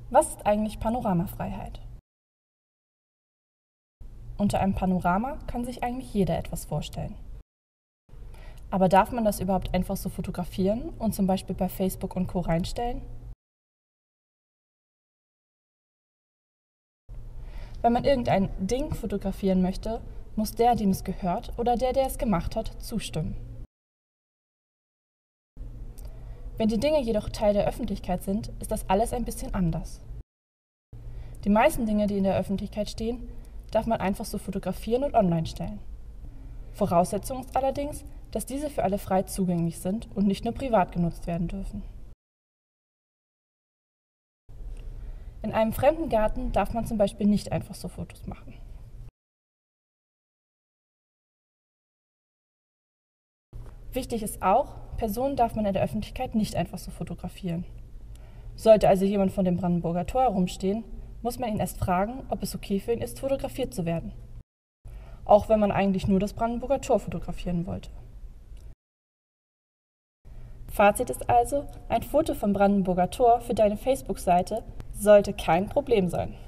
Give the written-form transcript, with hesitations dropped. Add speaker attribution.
Speaker 1: Was ist eigentlich Panoramafreiheit? Unter einem Panorama kann sich eigentlich jeder etwas vorstellen. Aber darf man das überhaupt einfach so fotografieren und zum Beispiel bei Facebook und Co. reinstellen? Wenn man irgendein Ding fotografieren möchte, muss der, dem es gehört, oder der es gemacht hat, zustimmen. Wenn die Dinge jedoch Teil der Öffentlichkeit sind, ist das alles ein bisschen anders. Die meisten Dinge, die in der Öffentlichkeit stehen, darf man einfach so fotografieren und online stellen. Voraussetzung ist allerdings, dass diese für alle frei zugänglich sind und nicht nur privat genutzt werden dürfen. In einem fremden Garten darf man zum Beispiel nicht einfach so Fotos machen. Wichtig ist auch, Personen darf man in der Öffentlichkeit nicht einfach so fotografieren. Sollte also jemand vor dem Brandenburger Tor herumstehen, muss man ihn erst fragen, ob es okay für ihn ist, fotografiert zu werden. Auch wenn man eigentlich nur das Brandenburger Tor fotografieren wollte. Fazit ist also, ein Foto vom Brandenburger Tor für deine Facebook-Seite sollte kein Problem sein.